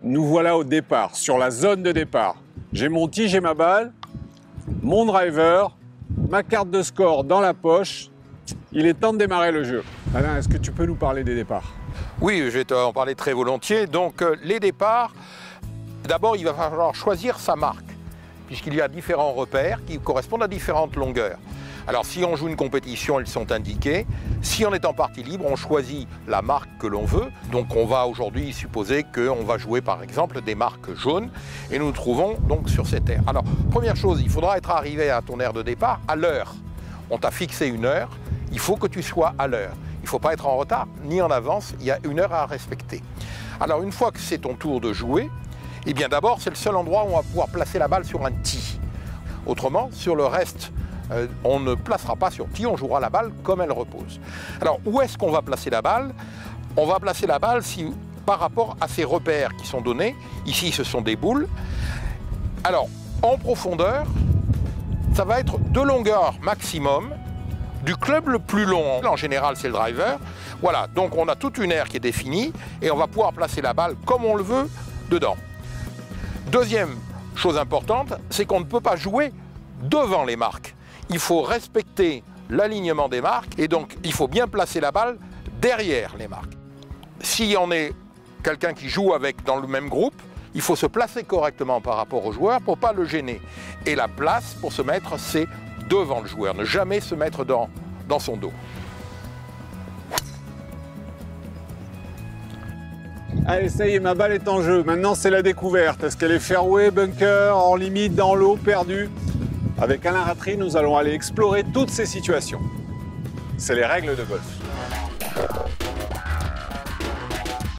Nous voilà au départ, sur la zone de départ. J'ai mon tee, j'ai ma balle, mon driver, ma carte de score dans la poche. Il est temps de démarrer le jeu. Alain, est-ce que tu peux nous parler des départs? Oui, je vais t'en parler très volontiers. Donc les départs, d'abord il va falloir choisir sa marque, puisqu'il y a différents repères qui correspondent à différentes longueurs. Alors si on joue une compétition, ils sont indiqués. Si on est en partie libre, on choisit la marque que l'on veut. Donc on va aujourd'hui supposer qu'on va jouer par exemple des marques jaunes et nous nous trouvons donc sur cette aire. Alors première chose, il faudra être arrivé à ton aire de départ à l'heure. On t'a fixé une heure, il faut que tu sois à l'heure. Il ne faut pas être en retard ni en avance, il y a une heure à respecter. Alors une fois que c'est ton tour de jouer, eh bien d'abord c'est le seul endroit où on va pouvoir placer la balle sur un tee. Autrement, sur le reste, on ne placera pas sur tee, on jouera la balle comme elle repose. Alors où est-ce qu'on va placer la balle? On va placer la balle par rapport à ces repères qui sont donnés. Ici ce sont des boules. Alors en profondeur, ça va être de longueur maximum. Du club le plus long, en général c'est le driver. Voilà, donc on a toute une aire qui est définie et on va pouvoir placer la balle comme on le veut dedans. Deuxième chose importante, c'est qu'on ne peut pas jouer devant les marques. Il faut respecter l'alignement des marques et donc il faut bien placer la balle derrière les marques. Si on est quelqu'un qui joue dans le même groupe, il faut se placer correctement par rapport au joueur pour ne pas le gêner. Et la place pour se mettre, c'est devant le joueur, ne jamais se mettre dans son dos. Allez, ça y est, ma balle est en jeu. Maintenant, c'est la découverte. Est-ce qu'elle est fairway, bunker, en limite, dans l'eau, perdue? Avec Alain Ratry, nous allons aller explorer toutes ces situations. C'est les règles de golf.